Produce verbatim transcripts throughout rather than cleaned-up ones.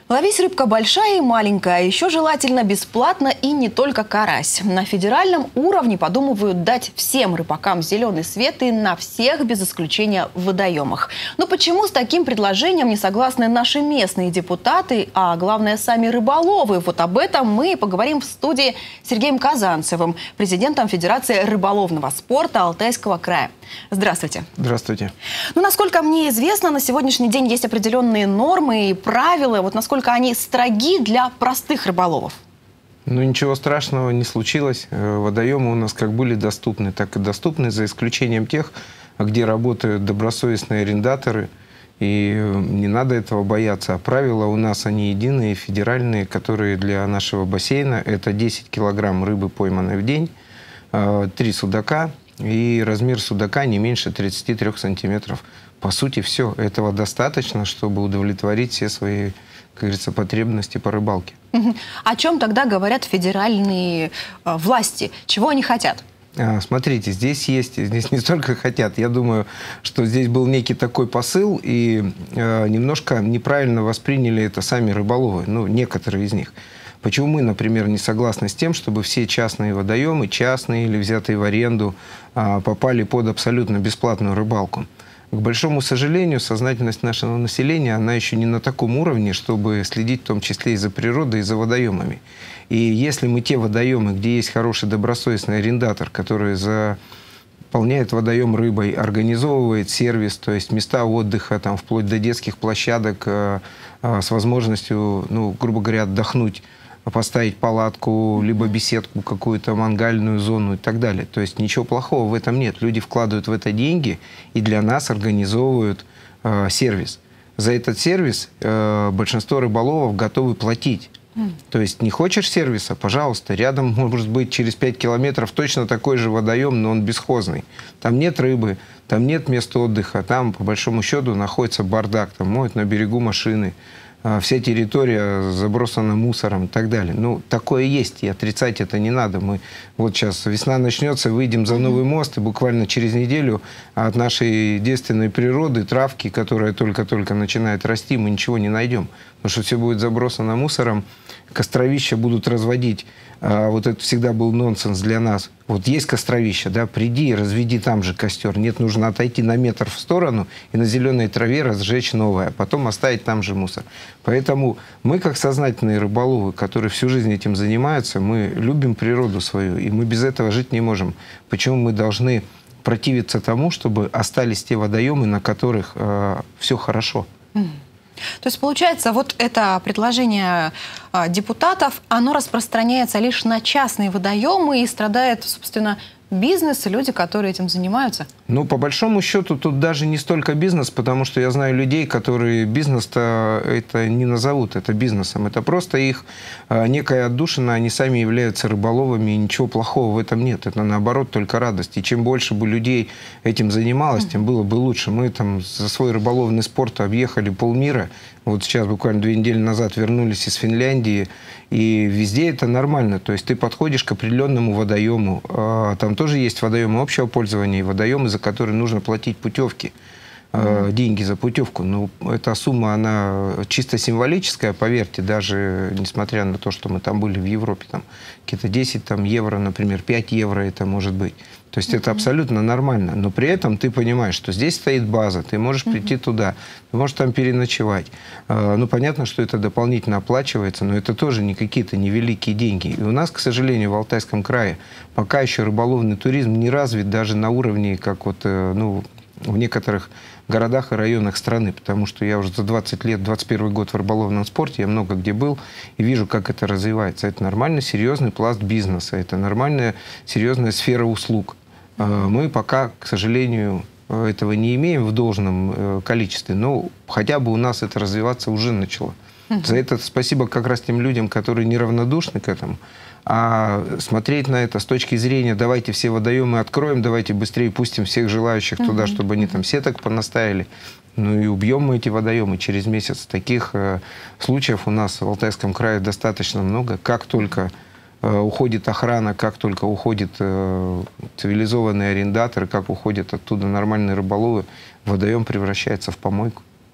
Ловись рыбка большая и маленькая, еще желательно бесплатно и не только карась. На федеральном уровне подумывают дать всем рыбакам зеленый свет и на всех без исключения в водоемах. Но почему с таким предложением не согласны наши местные депутаты, а главное сами рыболовы? Вот об этом мы поговорим в студии с Сергеем Казанцевым, президентом Федерации рыболовного спорта Алтайского края. Здравствуйте. Здравствуйте. Ну, насколько мне известно, на сегодняшний день есть определенные нормы и правила. Вот насколько они строги для простых рыболовов? Ну, ничего страшного не случилось. Водоемы у нас как были доступны, так и доступны, за исключением тех, где работают добросовестные арендаторы. И не надо этого бояться. А правила у нас, они единые, федеральные, которые для нашего бассейна. Это десять килограмм рыбы, пойманной в день, три судака. И размер судака не меньше тридцати трёх сантиметров. По сути, все. Этого достаточно, чтобы удовлетворить все свои, как говорится, потребности по рыбалке. О чем тогда говорят федеральные э, власти? Чего они хотят? Смотрите, здесь есть, здесь не столько хотят. Я думаю, что здесь был некий такой посыл, и э, немножко неправильно восприняли это сами рыболовы, ну, некоторые из них. Почему мы, например, не согласны с тем, чтобы все частные водоемы, частные или взятые в аренду, э, попали под абсолютно бесплатную рыбалку? К большому сожалению, сознательность нашего населения, она еще не на таком уровне, чтобы следить в том числе и за природой, и за водоемами. И если мы те водоемы, где есть хороший добросовестный арендатор, который заполняет водоем рыбой, организовывает сервис, то есть места отдыха, там, вплоть до детских площадок, э, э, с возможностью, ну, грубо говоря, отдохнуть, поставить палатку, либо беседку, какую-то мангальную зону и так далее. То есть ничего плохого в этом нет. Люди вкладывают в это деньги и для нас организовывают э, сервис. За этот сервис э, большинство рыболовов готовы платить. Mm. То есть не хочешь сервиса, пожалуйста, рядом может быть через пять километров точно такой же водоем, но он бесхозный. Там нет рыбы, там нет места отдыха, там по большому счету находится бардак, там моют на берегу машины. Вся территория забросана мусором и так далее. Ну, такое есть, и отрицать это не надо. Мы вот сейчас весна начнется, выйдем за новый мост, и буквально через неделю от нашей девственной природы, травки, которая только-только начинает расти, мы ничего не найдем. Потому что все будет забросано мусором, костровища будут разводить. А вот это всегда был нонсенс для нас. Вот есть костровище, да, приди и разведи там же костер. Нет, нужно отойти на метр в сторону и на зеленой траве разжечь новое, а потом оставить там же мусор. Поэтому мы, как сознательные рыболовы, которые всю жизнь этим занимаются, мы любим природу свою, и мы без этого жить не можем. Почему мы должны противиться тому, чтобы остались те водоемы, на которых э, все хорошо? То есть, получается, вот это предложение а, депутатов, оно распространяется лишь на частные водоемы и страдает, собственно, бизнес и люди, которые этим занимаются? Ну, по большому счету, тут даже не столько бизнес, потому что я знаю людей, которые бизнес-то это не назовут, это бизнесом. Это просто их а, некая отдушина, они сами являются рыболовами, и ничего плохого в этом нет. Это, наоборот, только радость. И чем больше бы людей этим занималось, тем было бы лучше. Мы там за свой рыболовный спорт объехали полмира. Вот сейчас, буквально две недели назад, вернулись из Финляндии, и везде это нормально. То есть ты подходишь к определенному водоему. А, там тоже есть водоемы общего пользования и водоемы, за которые нужно платить путевки, э, деньги за путевку. Но эта сумма, она чисто символическая, поверьте, даже несмотря на то, что мы там были в Европе, там какие-то десять там, евро, например, пять евро это может быть. То есть это абсолютно нормально. Но при этом ты понимаешь, что здесь стоит база, ты можешь прийти туда, ты можешь там переночевать. Ну, понятно, что это дополнительно оплачивается, но это тоже не какие-то невеликие деньги. И у нас, к сожалению, в Алтайском крае пока еще рыболовный туризм не развит даже на уровне, как вот, ну, в некоторых городах и районах страны, потому что я уже за двадцать лет, двадцать первый год в рыболовном спорте, я много где был и вижу, как это развивается. Это нормально серьезный пласт бизнеса, это нормальная серьезная сфера услуг. Мы пока, к сожалению, этого не имеем в должном количестве, но хотя бы у нас это развиваться уже начало. За это спасибо как раз тем людям, которые неравнодушны к этому. А смотреть на это с точки зрения, давайте все водоемы откроем, давайте быстрее пустим всех желающих туда, uh-huh. чтобы они там сеток понаставили. Ну и убьем мы эти водоемы через месяц. Таких э, случаев у нас в Алтайском крае достаточно много. Как только э, уходит охрана, как только уходит э, цивилизованные арендаторы, как уходят оттуда нормальные рыболовы, водоем превращается в помойку.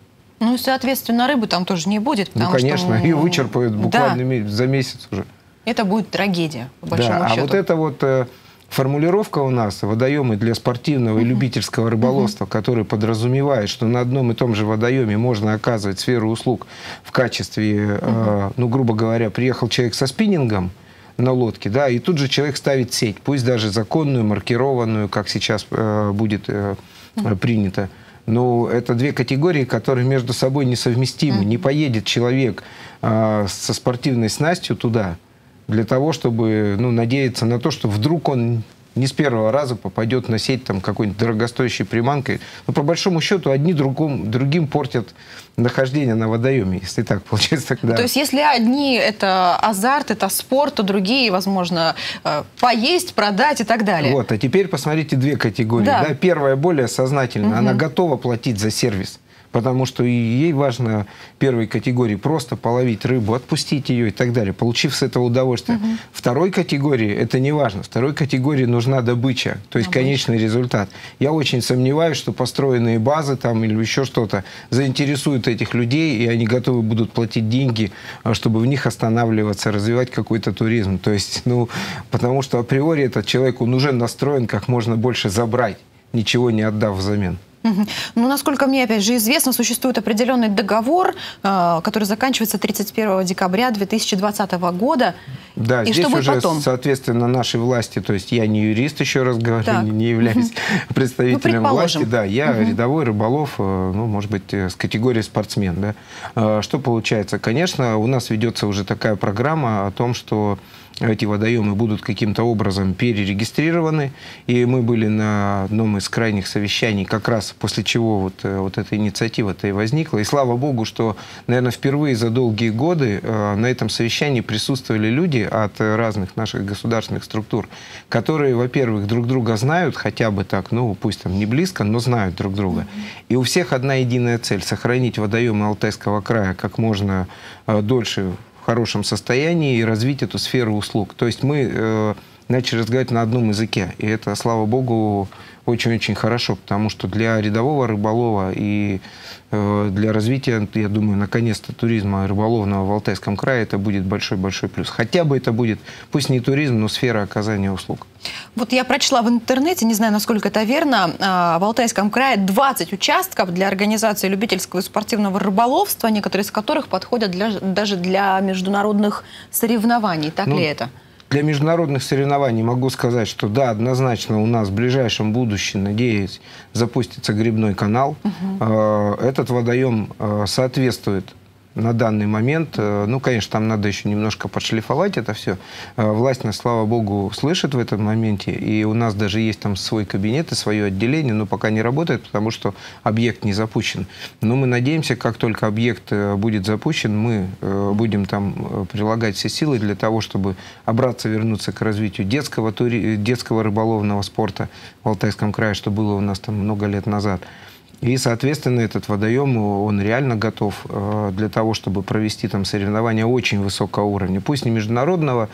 Ну и, соответственно, рыбы там тоже не будет. Ну, конечно, что, ее вычерпают буквально да, за месяц уже. это будет трагедия, по большому да, счету. А вот эта вот э, формулировка у нас, водоемы для спортивного и любительского рыболовства, который подразумевает, что на одном и том же водоеме можно оказывать сферу услуг в качестве, э, ну, грубо говоря, приехал человек со спиннингом на лодке, да, и тут же человек ставит сеть, пусть даже законную, маркированную, как сейчас э, будет э, принято. Но это две категории, которые между собой несовместимы. Не поедет человек э, со спортивной снастью туда для того, чтобы, ну, надеяться на то, что вдруг он не с первого раза попадет на сеть там какой-нибудь дорогостоящей приманкой. Но по большому счету одни другом, другим портят нахождение на водоеме, если так получается. Тогда... То есть если одни это азарт, это спорт, то другие, возможно, поесть, продать и так далее. Вот, а теперь посмотрите две категории. Да. Да, первая более сознательная, угу. Она готова платить за сервис. Потому что ей важно первой категории просто половить рыбу, отпустить ее и так далее, получив с этого удовольствие. Угу. Второй категории это не важно. Второй категории нужна добыча, то есть добыча. Конечный результат. Я очень сомневаюсь, что построенные базы там или еще что-то заинтересуют этих людей, и они готовы будут платить деньги, чтобы в них останавливаться, развивать какой-то туризм. То есть, ну, потому что априори этот человек, он уже настроен как можно больше забрать, ничего не отдав взамен. Угу. Ну, насколько мне, опять же, известно, существует определенный договор, э, который заканчивается тридцать первого декабря две тысячи двадцатого года. Да, и здесь что уже, потом? Соответственно, наши власти, то есть я не юрист, еще раз говорю, так. не являюсь представителем ну, власти, да, я угу. рядовой рыболов, ну, может быть, с категорией спортсмен, да. Что получается? Конечно, у нас ведется уже такая программа о том, что эти водоемы будут каким-то образом перерегистрированы. И мы были на одном из крайних совещаний, как раз после чего вот, вот эта инициатива-то и возникла. И слава богу, что, наверное, впервые за долгие годы э, на этом совещании присутствовали люди от разных наших государственных структур, которые, во-первых, друг друга знают, хотя бы так, ну, пусть там не близко, но знают друг друга. Mm-hmm. И у всех одна единая цель – сохранить водоемы Алтайского края как можно э, дольше в хорошем состоянии и развить эту сферу услуг. То есть мы э, начали разговаривать на одном языке. И это, слава богу, очень-очень хорошо, потому что для рядового рыболова и э, для развития, я думаю, наконец-то туризма рыболовного в Алтайском крае это будет большой-большой плюс. Хотя бы это будет, пусть не туризм, но сфера оказания услуг. Вот я прочла в интернете, не знаю, насколько это верно, в Алтайском крае двадцать участков для организации любительского и спортивного рыболовства, некоторые из которых подходят для, даже для международных соревнований. Так ну, ли это? Для международных соревнований могу сказать, что да, однозначно у нас в ближайшем будущем, надеюсь, запустится грибной канал. Угу. Этот водоем соответствует на данный момент, ну, конечно, там надо еще немножко подшлифовать это все. Власть нас, слава богу, слышит в этом моменте, и у нас даже есть там свой кабинет и свое отделение, но пока не работает, потому что объект не запущен. Но мы надеемся, как только объект будет запущен, мы будем там прилагать все силы для того, чтобы обратно вернуться к развитию детского, тури... детского рыболовного спорта в Алтайском крае, что было у нас там много лет назад. И, соответственно, этот водоем, он реально готов для того, чтобы провести там соревнования очень высокого уровня. Пусть не международного,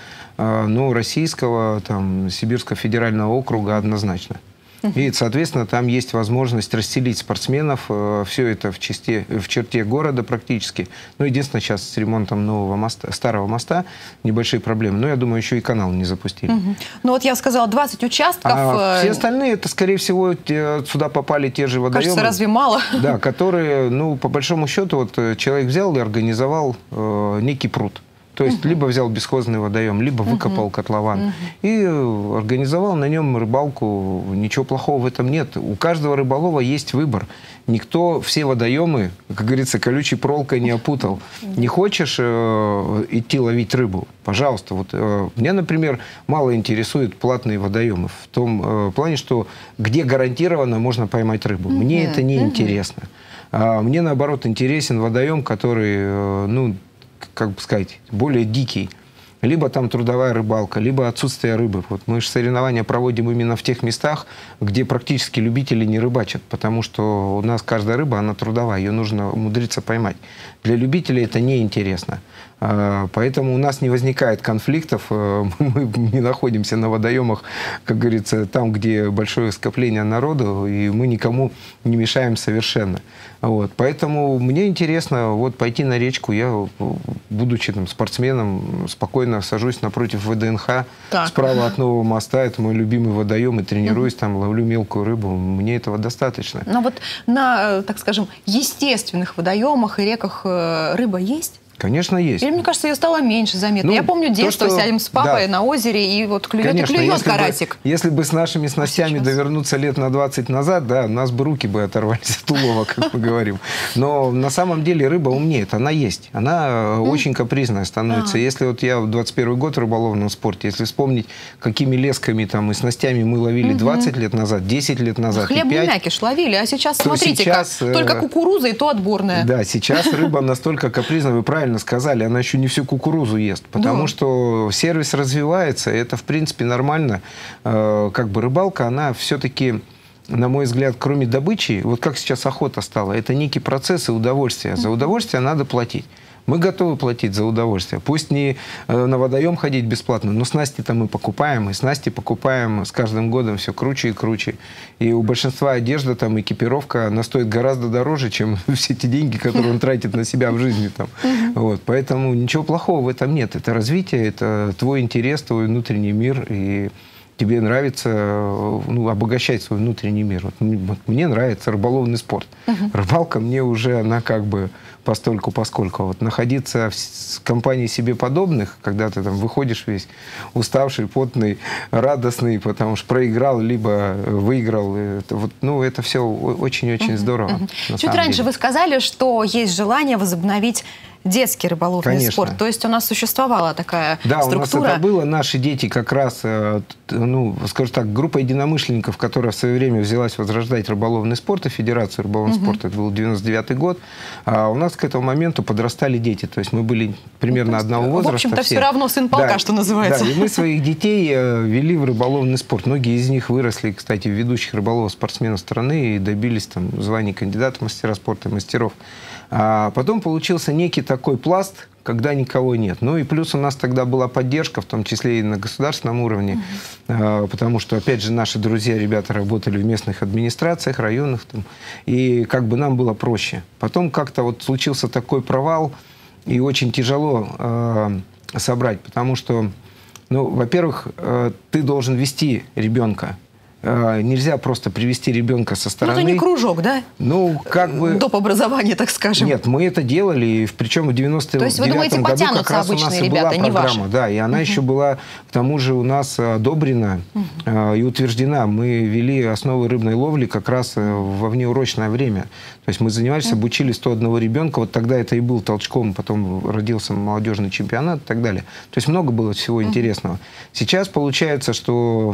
но российского, там, Сибирского федерального округа однозначно. И, соответственно, там есть возможность расселить спортсменов, э, все это в, части, в черте города практически. Ну, единственное, сейчас с ремонтом нового моста, старого моста небольшие проблемы. Но, я думаю, еще и канал не запустили. Угу. Ну, вот я сказала, двадцать участков. А все остальные, это, скорее всего, те, сюда попали те же водоемы. Кажется, разве мало? Да, которые, ну, по большому счету, вот человек взял и организовал э, некий пруд. То есть, uh-huh. либо взял бесхозный водоем, либо выкопал uh-huh. котлован. Uh-huh. И организовал на нем рыбалку. Ничего плохого в этом нет. У каждого рыболова есть выбор. Никто все водоемы, как говорится, колючей проволокой не опутал. Не хочешь э, идти ловить рыбу? Пожалуйста. Вот, э, меня, например, мало интересуют платные водоемы. В том э, плане, что где гарантированно можно поймать рыбу. Uh-huh. Мне это не uh-huh. интересно. А мне, наоборот, интересен водоем, который, э, ну, как бы сказать, более дикий. Либо там трудовая рыбалка, либо отсутствие рыбы. Вот мы же соревнования проводим именно в тех местах, где практически любители не рыбачат, потому что у нас каждая рыба, она трудовая, ее нужно умудриться поймать. Для любителей это неинтересно. Поэтому у нас не возникает конфликтов, мы не находимся на водоемах, как говорится, там, где большое скопление народу, и мы никому не мешаем совершенно. Вот. Поэтому мне интересно вот пойти на речку. Я, будучи там, спортсменом, спокойно сажусь напротив ВДНХ, так. справа от Нового моста. Это мой любимый водоем, и тренируюсь там, ловлю мелкую рыбу. Мне этого достаточно. Но вот на, так скажем, естественных водоемах и реках рыба есть? Конечно, есть. Или, мне кажется, ее стало меньше заметно. Ну, Я помню детство, то, что, сядем с папой да. на озере, и вот клюет Конечно, и клюет если карасик. Бы, если бы с нашими снастями а довернуться лет на двадцать назад, да, у нас бы руки бы оторвались от улова, как мы говорим. Но на самом деле рыба умнеет, она есть. Она очень капризная становится. Если вот я в двадцать первый год в рыболовном спорте, если вспомнить, какими лесками там и снастями мы ловили двадцать лет назад, десять лет назад, хлебный мякиш ловили, а сейчас, смотрите, сейчас, как, только кукуруза и то отборная. Да, сейчас рыба настолько капризная, вы правильно сказали, она еще не всю кукурузу ест, потому да. что сервис развивается, и это, в принципе, нормально. Как бы рыбалка, она все-таки, на мой взгляд, кроме добычи, вот как сейчас охота стала, это некий процесс и удовольствие. За удовольствие надо платить. Мы готовы платить за удовольствие. Пусть не на водоем ходить бесплатно, но снасти-то мы покупаем, и снасти покупаем с каждым годом все круче и круче. И у большинства одежда, там, экипировка, она стоит гораздо дороже, чем все те деньги, которые он тратит на себя в жизни. Там. Вот. Поэтому ничего плохого в этом нет. Это развитие, это твой интерес, твой внутренний мир, и тебе нравится ну, обогащать свой внутренний мир. Вот, вот мне нравится рыболовный спорт. Uh-huh. Рыбалка мне уже, она как бы постольку поскольку. Вот находиться в, в компании себе подобных, когда ты там выходишь весь уставший, потный, радостный, потому что проиграл, либо выиграл. Это, вот, ну, это все очень-очень uh-huh. здорово. Uh-huh. Чуть раньше деле. Вы сказали, что есть желание возобновить детский рыболовный Конечно. спорт. То есть у нас существовала такая да, структура. Да, у нас это было. Наши дети как раз, ну, скажем так, группа единомышленников, которая в свое время взялась возрождать рыболовный спорт, и Федерацию рыболовного угу. спорта, это был девяносто девятый год, а у нас к этому моменту подрастали дети. То есть мы были примерно ну, одного возраста. В общем-то, все. все равно сын полка, да, что называется. Да, и мы своих детей вели в рыболовный спорт. Многие из них выросли, кстати, в ведущих рыболовных спортсменов страны и добились там званий кандидата в мастера спорта и мастеров. А потом получился некий такой пласт, когда никого нет. Ну и плюс у нас тогда была поддержка, в том числе и на государственном уровне, uh-huh. потому что, опять же, наши друзья, ребята работали в местных администрациях, районах, там, и как бы нам было проще. Потом как-то вот случился такой провал, и очень тяжело э, собрать, потому что, ну, во-первых, э, ты должен вести ребенка. Нельзя просто привести ребенка со стороны. Ну, это не кружок, да? Ну, как бы... Доп. Образования, так скажем. Нет, мы это делали, причем в девяносто девятом году как раз у нас и была программа. Да, и она uh-huh. еще была, к тому же, у нас одобрена uh-huh. и утверждена. Мы вели основы рыбной ловли как раз во внеурочное время. То есть мы занимались, uh-huh. обучили сто одного ребенка. Вот тогда это и был толчком, потом родился молодежный чемпионат и так далее. То есть много было всего uh-huh. интересного. Сейчас получается, что...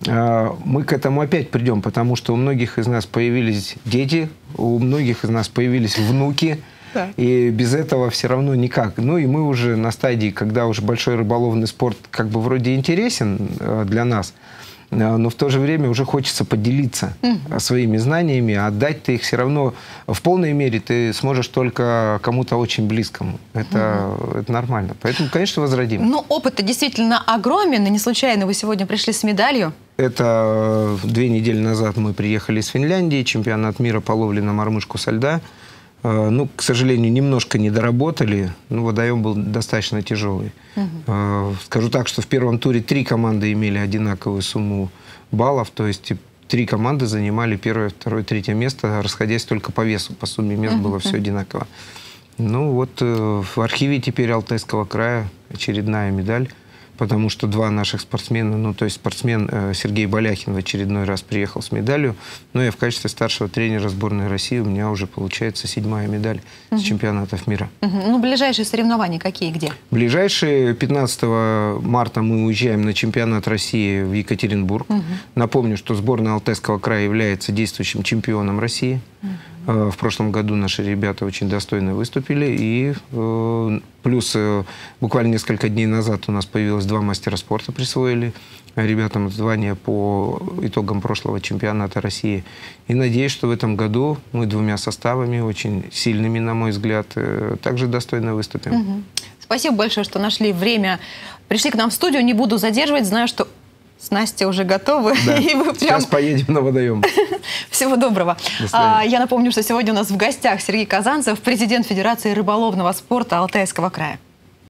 мы к этому опять придем, потому что у многих из нас появились дети, у многих из нас появились внуки, да. и без этого все равно никак. Ну и мы уже на стадии, когда уже большой рыболовный спорт как бы вроде интересен для нас, но в то же время уже хочется поделиться mm-hmm. своими знаниями, а отдать ты их все равно в полной мере ты сможешь только кому-то очень близкому. Это, mm-hmm. это нормально. Поэтому, конечно, возродим. Ну, опыт-то действительно огромен, и не случайно вы сегодня пришли с медалью. Это две недели назад мы приехали из Финляндии, чемпионат мира по ловле на мормышку со льда. Ну, к сожалению, немножко не доработали. Ну, водоем был достаточно тяжелый. Uh-huh. Скажу так, что в первом туре три команды имели одинаковую сумму баллов. То есть три команды занимали первое, второе, третье место, расходясь только по весу. По сумме мест uh-huh. было все одинаково. Ну, вот в архиве теперь Алтайского края очередная медаль. Потому что два наших спортсмена, ну, то есть спортсмен э, Сергей Баляхин в очередной раз приехал с медалью, ну, я в качестве старшего тренера сборной России, у меня уже получается седьмая медаль uh-huh. с чемпионатов мира. Uh-huh. Ну, ближайшие соревнования какие, где? Ближайшие пятнадцатого марта мы уезжаем на чемпионат России в Екатеринбург. Uh-huh. Напомню, что сборная Алтайского края является действующим чемпионом России. Uh-huh. В прошлом году наши ребята очень достойно выступили. И э, плюс э, буквально несколько дней назад у нас появилось два мастера спорта, присвоили ребятам звание по итогам прошлого чемпионата России. И надеюсь, что в этом году мы двумя составами, очень сильными, на мой взгляд, э, также достойно выступим. Угу. Спасибо большое, что нашли время. Пришли к нам в студию. Не буду задерживать. Знаю, что с Настей уже готовы. Да. И вы прям... Сейчас поедем на водоем. Всего доброго. До Я напомню, что сегодня у нас в гостях Сергей Казанцев, президент Федерации рыболовного спорта Алтайского края.